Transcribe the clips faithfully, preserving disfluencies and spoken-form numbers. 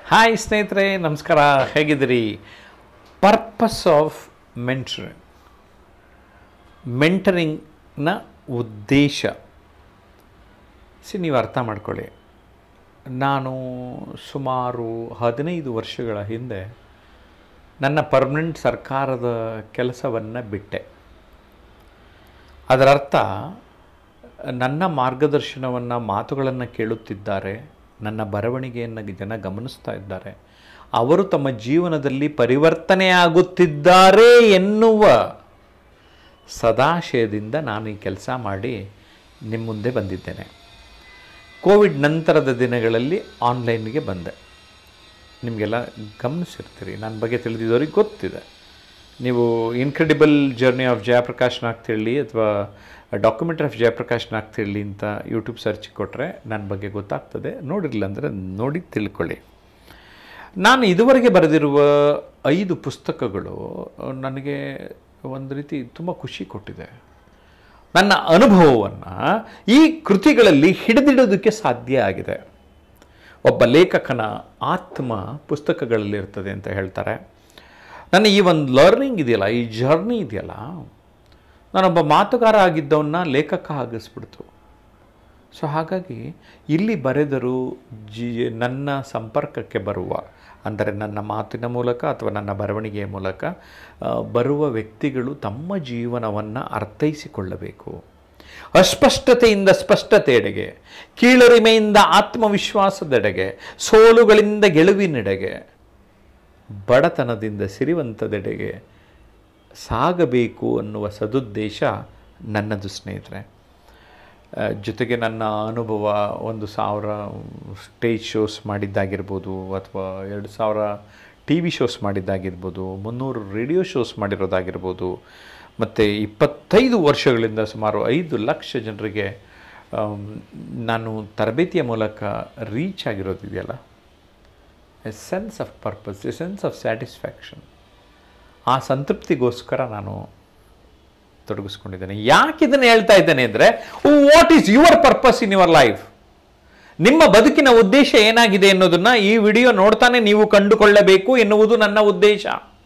Hi ಸ್ನೇಹಿತರೆ, ನಮಸ್ಕಾರ. ಹೇಗಿದ್ದೀರಿ? ಪರ್ಪಸ್ ಆಫ್ ಮೆಂಟರಿಂಗ್, ಮೆಂಟರಿಂಗ್ನ ಉದ್ದೇಶ ಸಿ ನೀವು ಅರ್ಥ ಮಾಡ್ಕೊಳ್ಳಿ. ನಾನು ಸುಮಾರು ಹದಿನೈದು ವರ್ಷಗಳ ಹಿಂದೆ ನನ್ನ ಪರ್ಮನೆಂಟ್ ಸರ್ಕಾರದ ಕೆಲಸವನ್ನು ಬಿಟ್ಟೆ. ಅದರರ್ಥ ನನ್ನ ಮಾರ್ಗದರ್ಶನವನ್ನು, ಮಾತುಗಳನ್ನು ಕೇಳುತ್ತಿದ್ದಾರೆ, ನನ್ನ ಬರವಣಿಗೆಯನ್ನು ಜನ ಗಮನಿಸ್ತಾ ಇದ್ದಾರೆ, ಅವರು ತಮ್ಮ ಜೀವನದಲ್ಲಿ ಪರಿವರ್ತನೆಯಾಗುತ್ತಿದ್ದಾರೆ ಎನ್ನುವ ಸದಾಶಯದಿಂದ ನಾನು ಈ ಕೆಲಸ ಮಾಡಿ ನಿಮ್ಮ ಮುಂದೆ ಬಂದಿದ್ದೇನೆ. ಕೋವಿಡ್ ನಂತರದ ದಿನಗಳಲ್ಲಿ ಆನ್ಲೈನ್ಗೆ ಬಂದೆ. ನಿಮಗೆಲ್ಲ ಗಮನಿಸಿರ್ತೀರಿ, ನನ್ನ ಬಗ್ಗೆ ತಿಳಿದಿದ್ದವ್ರಿಗೆ ಗೊತ್ತಿದೆ. ನೀವು incredible journey of Jayaprakash Nagathihalli ಅಥವಾ ಡಾಕ್ಯುಮೆಂಟ್ರಿ ಆಫ್ ಜಯಪ್ರಕಾಶ್ ನಾಗ್ತಿಹಳ್ಳಿ ಅಂತ ಯೂಟ್ಯೂಬ್ ಸರ್ಚ್ ಕೊಟ್ಟರೆ ನನ್ನ ಬಗ್ಗೆ ಗೊತ್ತಾಗ್ತದೆ. ನೋಡಿರಲಿಲ್ಲ ಅಂದರೆ ನೋಡಿ ತಿಳ್ಕೊಳ್ಳಿ. ನಾನು ಇದುವರೆಗೆ ಬರೆದಿರುವ ಐದು ಪುಸ್ತಕಗಳು ನನಗೆ ಒಂದು ರೀತಿ ತುಂಬ ಖುಷಿ ಕೊಟ್ಟಿದೆ. ನನ್ನ ಅನುಭವವನ್ನು ಈ ಕೃತಿಗಳಲ್ಲಿ ಹಿಡಿದಿಡೋದಕ್ಕೆ ಸಾಧ್ಯ ಆಗಿದೆ. ಒಬ್ಬ ಲೇಖಕನ ಆತ್ಮ ಪುಸ್ತಕಗಳಲ್ಲಿರ್ತದೆ ಅಂತ ಹೇಳ್ತಾರೆ. ನನ್ನ ಈ ಒಂದು ಲರ್ನಿಂಗ್ ಇದೆಯಲ್ಲ, ಈ ಜರ್ನಿ ಇದೆಯಲ್ಲ, ನಾನೊಬ್ಬ ಮಾತುಗಾರ ಆಗಿದ್ದವನ್ನ ಲೇಖಕ ಆಗಿಸ್ಬಿಡ್ತು. ಸೊ ಹಾಗಾಗಿ ಇಲ್ಲಿ ಬರೆದರೂ ಜಿ ನನ್ನ ಸಂಪರ್ಕಕ್ಕೆ ಬರುವ, ಅಂದರೆ ನನ್ನ ಮಾತಿನ ಮೂಲಕ ಅಥವಾ ನನ್ನ ಬರವಣಿಗೆಯ ಮೂಲಕ ಬರುವ ವ್ಯಕ್ತಿಗಳು ತಮ್ಮ ಜೀವನವನ್ನು ಅರ್ಥೈಸಿಕೊಳ್ಳಬೇಕು. ಅಸ್ಪಷ್ಟತೆಯಿಂದ ಸ್ಪಷ್ಟತೆಯೆಡೆಗೆ, ಕೀಳರಿಮೆಯಿಂದ ಆತ್ಮವಿಶ್ವಾಸದೆಡೆಗೆ, ಸೋಲುಗಳಿಂದ ಗೆಲುವಿನೆಡೆಗೆ, ಬಡತನದಿಂದ ಸಿರಿವಂತದೆಡೆಗೆ ಸಾಗಬೇಕು ಅನ್ನುವ ಸದುದ್ದೇಶ ನನ್ನದು ಸ್ನೇಹಿತರೆ. ಜೊತೆಗೆ ನನ್ನ ಅನುಭವ ಒಂದು ಸಾವಿರ ಸ್ಟೇಜ್ ಶೋಸ್ ಮಾಡಿದ್ದಾಗಿರ್ಬೋದು, ಅಥವಾ ಎರಡು ಸಾವಿರ ಟಿ ವಿ ಶೋಸ್ ಮಾಡಿದ್ದಾಗಿರ್ಬೋದು, ಮುನ್ನೂರು ರೇಡಿಯೋ ಶೋಸ್ ಮಾಡಿರೋದಾಗಿರ್ಬೋದು, ಮತ್ತು ಇಪ್ಪತ್ತೈದು ವರ್ಷಗಳಿಂದ ಸುಮಾರು ಐದು ಲಕ್ಷ ಜನರಿಗೆ ನಾನು ತರಬೇತಿಯ ಮೂಲಕ ರೀಚ್ ಆಗಿರೋದಿದೆಯಲ್ಲ, a sense of purpose, a sense of satisfaction, ಆ ಸಂತೃಪ್ತಿಗೋಸ್ಕರ ನಾನು ತೊಡಗಿಸ್ಕೊಂಡಿದ್ದೇನೆ. ಯಾಕೆ ಇದನ್ನು ಹೇಳ್ತಾ ಇದ್ದೇನೆ ಅಂದರೆ, what is your purpose in your life? ನಿಮ್ಮ ಬದುಕಿನ ಉದ್ದೇಶ ಏನಾಗಿದೆ ಎನ್ನುವುದನ್ನು ಈ ವಿಡಿಯೋ ನೋಡ್ತಾನೆ ನೀವು ಕಂಡುಕೊಳ್ಳಬೇಕು ಎನ್ನುವುದು ನನ್ನ ಉದ್ದೇಶ.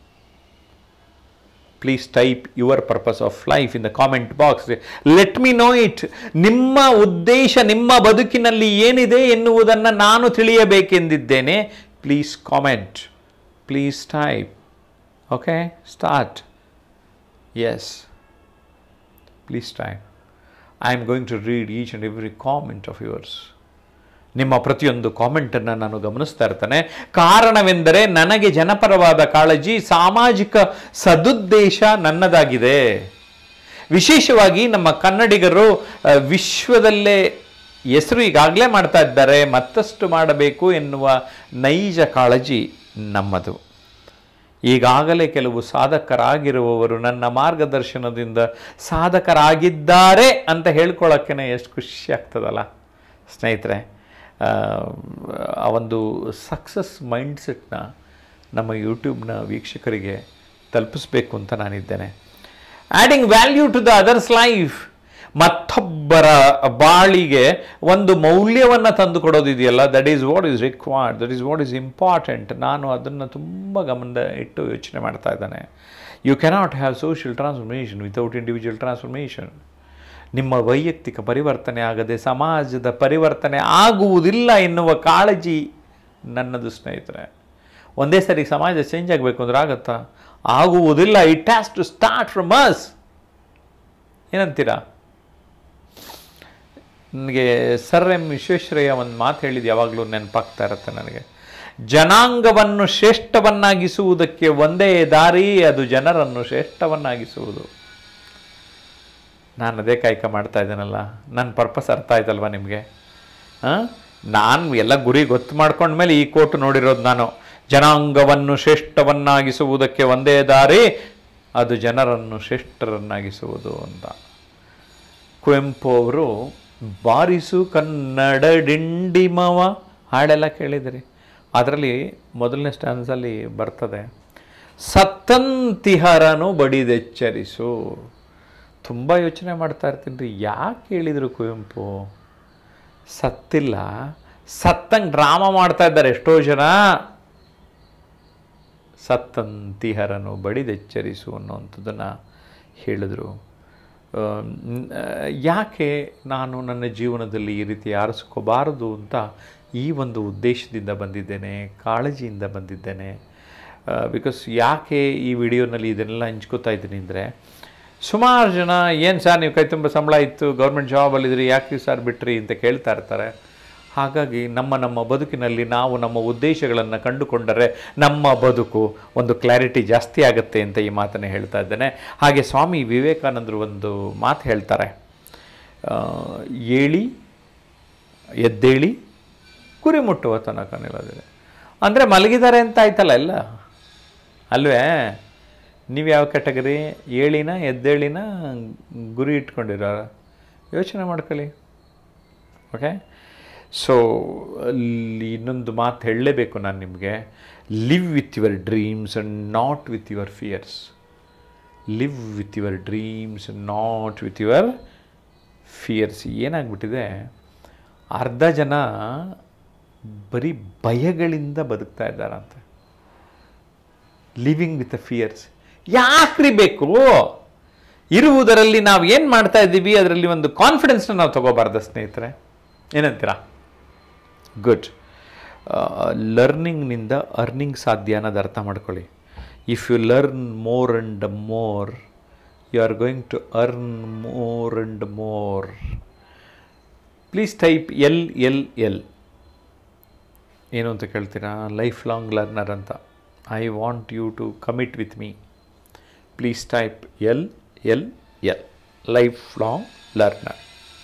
Please type your purpose of life in the comment box. Let me know it. ನಿಮ್ಮ ಉದ್ದೇಶ, ನಿಮ್ಮ ಬದುಕಿನಲ್ಲಿ ಏನಿದೆ ಎನ್ನುವುದನ್ನು ನಾನು ತಿಳಿಯಬೇಕೆಂದಿದ್ದೇನೆ. Please comment, please type. Okay, start. Yes, please type. I am going to read each and every comment of yours. ನಿಮ್ಮ ಪ್ರತಿಯೊಂದು ಕಾಮೆಂಟನ್ನು ನಾನು ಗಮನಿಸ್ತಾ ಇರ್ತೇನೆ. ಕಾರಣವೆಂದರೆ ನನಗೆ ಜನಪರವಾದ ಕಾಳಜಿ, ಸಾಮಾಜಿಕ ಸದುದ್ದೇಶ ನನ್ನದಾಗಿದೆ. ವಿಶೇಷವಾಗಿ ನಮ್ಮ ಕನ್ನಡಿಗರು ವಿಶ್ವದಲ್ಲೇ ಹೆಸರು ಈಗಾಗಲೇ ಮಾಡ್ತಾ ಇದ್ದಾರೆ, ಮತ್ತಷ್ಟು ಮಾಡಬೇಕು ಎನ್ನುವ ನೈಜ ಕಾಳಜಿ ನಮ್ಮದು. ಈಗಾಗಲೇ ಕೆಲವು ಸಾಧಕರಾಗಿರುವವರು ನನ್ನ ಮಾರ್ಗದರ್ಶನದಿಂದ ಸಾಧಕರಾಗಿದ್ದಾರೆ ಅಂತ ಹೇಳ್ಕೊಳ್ಳೋಕ್ಕೆ ಎಷ್ಟು ಖುಷಿ ಆಗ್ತದಲ್ಲ ಸ್ನೇಹಿತರೆ. ಆ ಒಂದು ಸಕ್ಸಸ್ ಮೈಂಡ್ಸೆಟ್ನ ನಮ್ಮ ಯೂಟ್ಯೂಬ್ನ ವೀಕ್ಷಕರಿಗೆ ತಲುಪಿಸ್ಬೇಕು ಅಂತ ನಾನಿದ್ದೇನೆ. Adding value to the others life, ಮತ್ತೊಬ್ಬರ ಬಾಳಿಗೆ ಒಂದು ಮೌಲ್ಯವನ್ನು ತಂದು ಕೊಡೋದಿದೆಯಲ್ಲ, that is what is required, that is what is important. ನಾನು ಅದನ್ನು ತುಂಬ ಗಮನದ ಇಟ್ಟು ಯೋಚನೆ ಮಾಡ್ತಾ ಇದ್ದೇನೆ. You cannot have social transformation without individual transformation. ನಿಮ್ಮ ವೈಯಕ್ತಿಕ ಪರಿವರ್ತನೆ ಆಗದೆ ಸಮಾಜದ ಪರಿವರ್ತನೆ ಆಗುವುದಿಲ್ಲ ಎನ್ನುವ ಕಾಳಜಿ ನನ್ನದು ಸ್ನೇಹಿತರೆ. ಒಂದೇ ಸರಿ ಸಮಾಜ ಚೇಂಜ್ ಆಗಬೇಕು ಅಂದ್ರೆ ಆಗುತ್ತಾ? ಆಗುವುದಿಲ್ಲ. It has to start from us. ಏನಂತೀರಾ? ನನಗೆ ಸರ್ ಎಂ ವಿಶ್ವೇಶ್ವರಯ್ಯ ಒಂದು ಮಾತು ಹೇಳಿದ್ದು ಯಾವಾಗಲೂ ನೆನಪಾಗ್ತಾ ಇರುತ್ತೆ ನನಗೆ. ಜನಾಂಗವನ್ನು ಶ್ರೇಷ್ಠವನ್ನಾಗಿಸುವುದಕ್ಕೆ ಒಂದೇ ದಾರಿ, ಅದು ಜನರನ್ನು ಶ್ರೇಷ್ಠವನ್ನಾಗಿಸುವುದು. ನಾನು ಅದೇ ಕಾಯಕ ಮಾಡ್ತಾ ಇದ್ದೇನಲ್ಲ. ನನ್ನ ಪರ್ಪಸ್ ಅರ್ಥ ಆಯ್ತಲ್ವ ನಿಮಗೆ? ಹಾಂ, ನಾನು ಎಲ್ಲ ಗುರಿ ಗೊತ್ತು ಮಾಡ್ಕೊಂಡ್ಮೇಲೆ ಈ ಕೋಟ್ ನೋಡಿರೋದು ನಾನು. ಜನಾಂಗವನ್ನು ಶ್ರೇಷ್ಠವನ್ನಾಗಿಸುವುದಕ್ಕೆ ಒಂದೇ ದಾರಿ, ಅದು ಜನರನ್ನು ಶ್ರೇಷ್ಠರನ್ನಾಗಿಸುವುದು ಅಂತ. ಕುವೆಂಪು ಅವರು ಬಾರಿಸು ಕನ್ನಡ ಡಿಂಡಿಮವ ಹಾಡೆಲ್ಲ ಕೇಳಿದಿರಿ. ಅದರಲ್ಲಿ ಮೊದಲನೇ ಸ್ಟ್ಯಾನ್ಸಲ್ಲಿ ಬರ್ತದೆ, ಸತ್ತಂತಿಹರನು ಬಡಿದೆಚ್ಚರಿಸು. ತುಂಬ ಯೋಚನೆ ಮಾಡ್ತಾ ಇರ್ತೀನಿ ರೀ, ಯಾಕೆ ಹೇಳಿದರು ಕುವೆಂಪು? ಸತ್ತಿಲ್ಲ, ಸತ್ತಂಗೆ ಡ್ರಾಮಾ ಮಾಡ್ತಾ ಇದ್ದಾರೆ ಎಷ್ಟೋ ಜನ. ಸತ್ತಂತಿಹರನು ಬಡಿದೆಚ್ಚರಿಸು ಅನ್ನುವಂಥದ್ದನ್ನು ಹೇಳಿದರು. ಯಾಕೆ ನಾನು ನನ್ನ ಜೀವನದಲ್ಲಿ ಈ ರೀತಿ ಆರಿಸ್ಕೋಬಾರದು ಅಂತ ಈ ಒಂದು ಉದ್ದೇಶದಿಂದ ಬಂದಿದ್ದೇನೆ, ಕಾಳಜಿಯಿಂದ ಬಂದಿದ್ದೇನೆ. ಬಿಕಾಸ್ ಯಾಕೆ ಈ ವಿಡಿಯೋನಲ್ಲಿ ಇದನ್ನೆಲ್ಲ ಹಂಚ್ಕೋತಾ ಇದ್ದೀನಿ ಅಂದರೆ, ಸುಮಾರು ಜನ ಏನು ಸರ್ ನೀವು ಕೈ ತುಂಬ ಸಂಬಳ ಇತ್ತು, ಗೌರ್ಮೆಂಟ್ ಜಾಬಲ್ಲಿದ್ರಿ, ಯಾಕೆ ಸರ್ ಬಿಟ್ರಿ ಅಂತ ಕೇಳ್ತಾ ಇರ್ತಾರೆ. ಹಾಗಾಗಿ ನಮ್ಮ ನಮ್ಮ ಬದುಕಿನಲ್ಲಿ ನಾವು ನಮ್ಮ ಉದ್ದೇಶಗಳನ್ನು ಕಂಡುಕೊಂಡರೆ ನಮ್ಮ ಬದುಕು ಒಂದು ಕ್ಲಾರಿಟಿ ಜಾಸ್ತಿ ಆಗುತ್ತೆ ಅಂತ ಈ ಮಾತನ್ನು ಹೇಳ್ತಾ ಇದ್ದೇನೆ. ಹಾಗೆ ಸ್ವಾಮಿ ವಿವೇಕಾನಂದರು ಒಂದು ಮಾತು ಹೇಳ್ತಾರೆ, ಏಳಿ ಎದ್ದೇಳಿ ಗುರಿ ಮುಟ್ಟುವ ತನಕ ನಿಲ್ಲೋದಿದೆ. ಅಂದರೆ ಮಲಗಿದ್ದಾರೆ ಅಂತ ಆಯ್ತಲ್ಲ ಎಲ್ಲ ಅಲ್ವೇ? ನೀವು ಯಾವ ಕ್ಯಾಟಗರಿ, ಏಳಿನ ಎದ್ದೇಳಿನ ಗುರಿ ಇಟ್ಕೊಂಡಿರೋ? ಯೋಚನೆ ಮಾಡ್ಕೊಳ್ಳಿ. ಓಕೆ, ಸೊ ಅಲ್ಲಿ ಇನ್ನೊಂದು ಮಾತು ಹೇಳಲೇಬೇಕು ನಾನು ನಿಮಗೆ. Live with your dreams and not with your fears. Live with your dreams not with your fears. ಏನಾಗ್ಬಿಟ್ಟಿದೆ, ಅರ್ಧ ಜನ ಬರೀ ಭಯಗಳಿಂದ ಬದುಕ್ತಾ ಇದ್ದಾರಂತೆ. ಲಿವಿಂಗ್ ವಿತ್ ಅ ಫಿಯರ್ಸ್ ಯಾಕ್ರಿ ಬೇಕು? ಇರುವುದರಲ್ಲಿ ನಾವು ಏನು ಮಾಡ್ತಾ ಇದ್ದೀವಿ ಅದರಲ್ಲಿ ಒಂದು ಕಾನ್ಫಿಡೆನ್ಸ್ನ ನಾವು ತಗೋಬಾರ್ದು ಸ್ನೇಹಿತರೆ, ಏನಂತೀರಾ? ಗುಡ್. ಲರ್ನಿಂಗ್ನಿಂದ ಅರ್ನಿಂಗ್ ಸಾಧ್ಯ ಅನ್ನೋದು ಅರ್ಥ ಮಾಡ್ಕೊಳ್ಳಿ. If you learn more and more, you are going to earn more and more. Please type L L L. ಏನು ಅಂತ ಕೇಳ್ತೀರಾ? ಲೈಫ್ ಲಾಂಗ್ ಲರ್ನರ್ ಅಂತ. I want you to commit with me. Please type L L L, life long learner.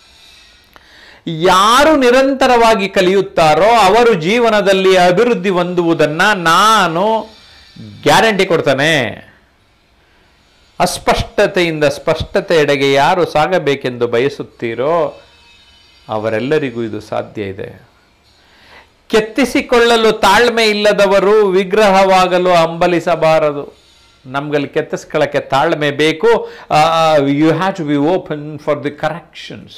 ಯಾರು ನಿರಂತರವಾಗಿ ಕಲಿಯುತ್ತಾರೋ ಅವರು ಜೀವನದಲ್ಲಿ ಅಭಿವೃದ್ಧಿ ಹೊಂದುವುದನ್ನು ನಾನು ಗ್ಯಾರಂಟಿ ಕೊಡ್ತಾನೆ. ಅಸ್ಪಷ್ಟತೆಯಿಂದ ಸ್ಪಷ್ಟತೆಯೆಡೆಗೆ ಯಾರು ಸಾಗಬೇಕೆಂದು ಬಯಸುತ್ತೀರೋ ಅವರೆಲ್ಲರಿಗೂ ಇದು ಸಾಧ್ಯ ಇದೆ. ಕೆತ್ತಿಸಿಕೊಳ್ಳಲು ತಾಳ್ಮೆ ಇಲ್ಲದವರು ವಿಗ್ರಹವಾಗಲು ಹಂಬಲಿಸಬಾರದು. ನಮ್ಗಲ್ಲಿ ಕೆತ್ತಿಸ್ಕೊಳ್ಳೋಕ್ಕೆ ತಾಳ್ಮೆ ಬೇಕು. You have to be open for the corrections.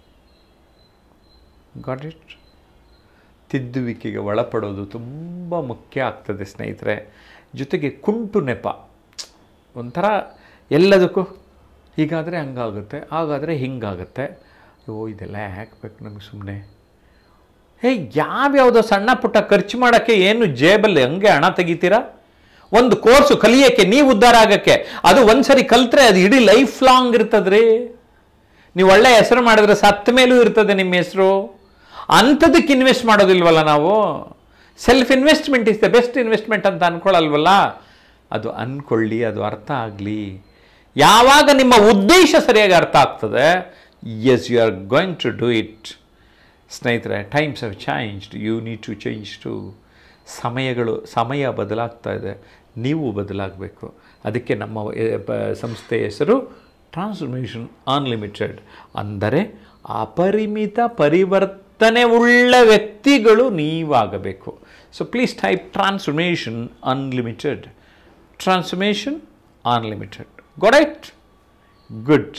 Got it? ತಿದ್ದುವಿಕೆಗೆ ಒಳಪಡೋದು ತುಂಬ ಮುಖ್ಯ ಆಗ್ತದೆ ಸ್ನೇಹಿತರೆ. ಜೊತೆಗೆ ಕುಂಟು ನೆಪ, ಒಂಥರ ಎಲ್ಲದಕ್ಕೂ ಹೀಗಾದರೆ ಹಂಗಾಗುತ್ತೆ, ಹಾಗಾದರೆ ಹಿಂಗಾಗುತ್ತೆ. ಓ ಇದೆಲ್ಲ ಹಾಕಬೇಕು ನಮಗೆ ಸುಮ್ಮನೆ. ಹೇ, ಯಾವ್ಯಾವುದೋ ಸಣ್ಣ ಪುಟ್ಟ ಖರ್ಚು ಮಾಡೋಕ್ಕೆ ಏನು ಜೇಬಲ್ಲಿ ಹಂಗೆ ಹಣ ತೆಗಿತೀರಾ? ಒಂದು ಕೋರ್ಸು ಕಲಿಯೋಕ್ಕೆ, ನೀವು ಉದ್ಧಾರ ಆಗೋಕ್ಕೆ, ಅದು ಒಂದು ಸರಿ ಕಲಿತ್ರೆ ಅದು ಇಡೀ ಲೈಫ್ ಲಾಂಗ್ ಇರ್ತದ್ರಿ. ನೀವು ಒಳ್ಳೆ ಹೆಸರು ಮಾಡಿದ್ರೆ ಸತ್ತ ಮೇಲೂ ಇರ್ತದೆ ನಿಮ್ಮ ಹೆಸರು. ಅಂಥದಕ್ಕೆ ಇನ್ವೆಸ್ಟ್ ಮಾಡೋದಿಲ್ವಲ್ಲ ನಾವು. Self investment is the best investment ಅಂತ ಅಂದ್ಕೊಳ್ಳಲ್ವಲ್ಲ. ಅದು ಅಂದ್ಕೊಳ್ಳಿ, ಅದು ಅರ್ಥ ಆಗಲಿ. ಯಾವಾಗ ನಿಮ್ಮ ಉದ್ದೇಶ ಸರಿಯಾಗಿ ಅರ್ಥ ಆಗ್ತದೆ, as you are going to do it. ಸ್ನೇಹಿತರೆ, times have changed, you need to change too. ಸಮಯಗಳು ಸಮಯ ಬದಲಾಗ್ತಾ ಇದೆ, ನೀವು ಬದಲಾಗಬೇಕು. ಅದಕ್ಕೆ ನಮ್ಮ ಸಂಸ್ಥೆಯ ಹೆಸರು ಟ್ರಾನ್ಸ್ಫಾರ್ಮೇಷನ್ ಅನ್ಲಿಮಿಟೆಡ್. ಅಂದರೆ ಅಪರಿಮಿತ ಪರಿವರ್ತನೆ ಉಳ್ಳ ವ್ಯಕ್ತಿಗಳು ನೀವಾಗಬೇಕು. So please type transformation unlimited. Transformation unlimited. Got it? Good.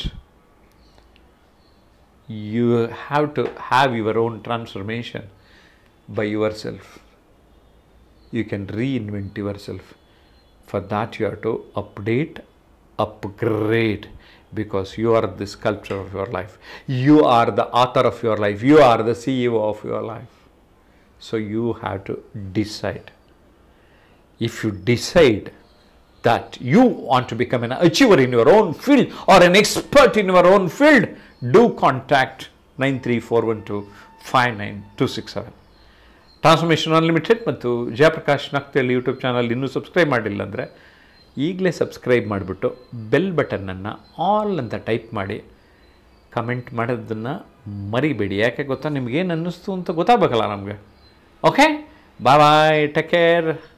You have to have your own transformation by yourself. You can reinvent yourself. For that you have to update, upgrade, because you are the sculptor of your life. You are the author of your life. You are the C E O of your life. So you have to decide. If you decide that you want to become an achiever in your own field or an expert in your own field, do contact nine three four one two five nine two six seven. Transformation unlimited ಮತ್ತು Jayaprakash Nagathihalli YouTube channel ಇನ್ನೂ subscribe ಮಾಡಿಲ್ಲ ಅಂದರೆ ಈಗಲೇ subscribe ಮಾಡಿಬಿಟ್ಟು bell ಬಟನ್ನನ್ನು all ಅಂತ type ಮಾಡಿ comment ಮಾಡೋದನ್ನು ಮರಿಬೇಡಿ. ಯಾಕೆ ಗೊತ್ತಾ, ನಿಮಗೇನು ಅನ್ನಿಸ್ತು ಅಂತ ಗೊತ್ತಾಗಬೇಕಲ್ಲ ನಮಗೆ. Okay, bye bye, take care.